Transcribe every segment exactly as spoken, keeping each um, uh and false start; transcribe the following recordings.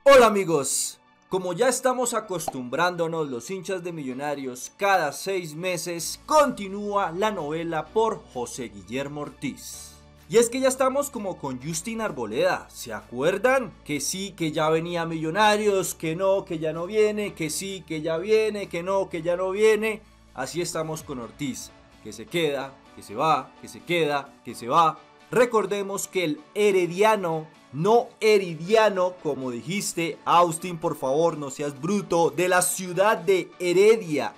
Hola amigos, como ya estamos acostumbrándonos los hinchas de Millonarios, cada seis meses continúa la novela por José Guillermo Ortiz. Y es que ya estamos como con Justin Arboleda, ¿se acuerdan? Que sí, que ya venía Millonarios, que no, que ya no viene, que sí, que ya viene, que no, que ya no viene. Así estamos con Ortiz, que se queda, que se va, que se queda, que se va. Recordemos que el herediano, no heridiano, como dijiste, Austin, por favor, no seas bruto, de la ciudad de Heredia.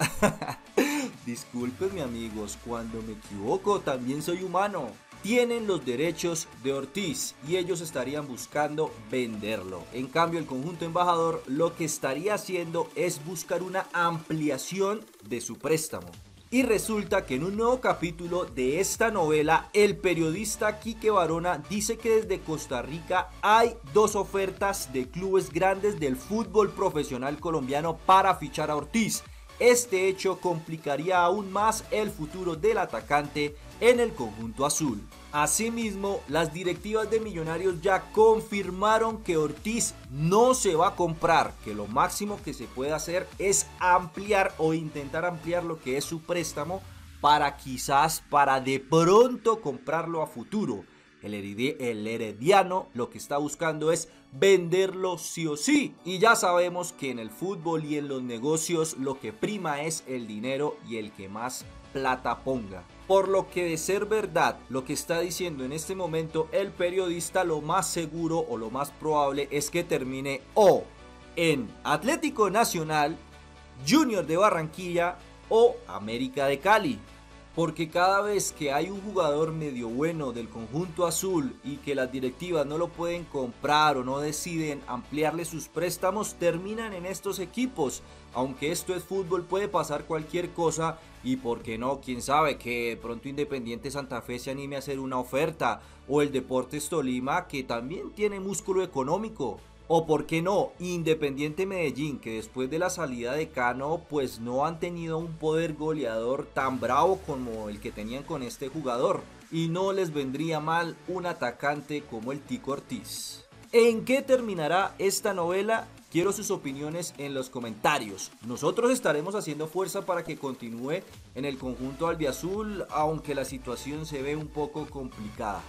Discúlpenme amigos, cuando me equivoco también soy humano. Tienen los derechos de Ortiz y ellos estarían buscando venderlo. En cambio, el conjunto embajador lo que estaría haciendo es buscar una ampliación de su préstamo. Y resulta que en un nuevo capítulo de esta novela, el periodista Quique Barona dice que desde Costa Rica hay dos ofertas de clubes grandes del fútbol profesional colombiano para fichar a Ortiz. Este hecho complicaría aún más el futuro del atacante en el conjunto azul. Asimismo, las directivas de Millonarios ya confirmaron que Ortiz no se va a comprar, que lo máximo que se puede hacer es ampliar o intentar ampliar lo que es su préstamo para quizás, para de pronto comprarlo a futuro. El, hered el herediano lo que está buscando es venderlo sí o sí. Y ya sabemos que en el fútbol y en los negocios lo que prima es el dinero y el que más plata ponga. Por lo que, de ser verdad lo que está diciendo en este momento el periodista, lo más seguro o lo más probable es que termine o en Atlético Nacional, Junior de Barranquilla o América de Cali. Porque cada vez que hay un jugador medio bueno del conjunto azul y que las directivas no lo pueden comprar o no deciden ampliarle sus préstamos, terminan en estos equipos. Aunque esto es fútbol, puede pasar cualquier cosa y por qué no, quién sabe, que de pronto Independiente Santa Fe se anime a hacer una oferta, o el Deportes Tolima, que también tiene músculo económico. O por qué no, Independiente Medellín, que después de la salida de Cano pues no han tenido un poder goleador tan bravo como el que tenían con este jugador. Y no les vendría mal un atacante como el Tico Ortiz. ¿En qué terminará esta novela? Quiero sus opiniones en los comentarios. Nosotros estaremos haciendo fuerza para que continúe en el conjunto albiazul, aunque la situación se ve un poco complicada.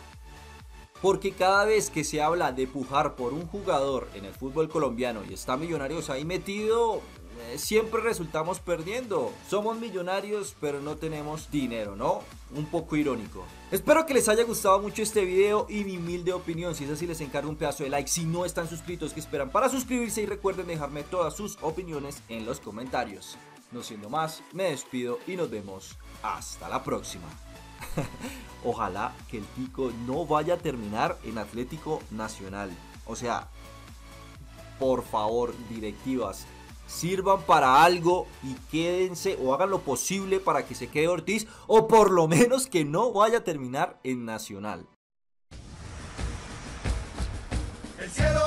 Porque cada vez que se habla de pujar por un jugador en el fútbol colombiano y está Millonarios ahí metido, eh, siempre resultamos perdiendo. Somos millonarios pero no tenemos dinero, ¿no? Un poco irónico. Espero que les haya gustado mucho este video y mi humilde opinión. Si es así, les encargo un pedazo de like. Si no están suscritos, ¿qué esperan para suscribirse? Y recuerden dejarme todas sus opiniones en los comentarios. No siendo más, me despido y nos vemos hasta la próxima. Ojalá que el Tico no vaya a terminar en Atlético Nacional. O sea, por favor, directivas, sirvan para algo y quédense o hagan lo posible para que se quede Ortiz, o por lo menos que no vaya a terminar en Nacional. El cielo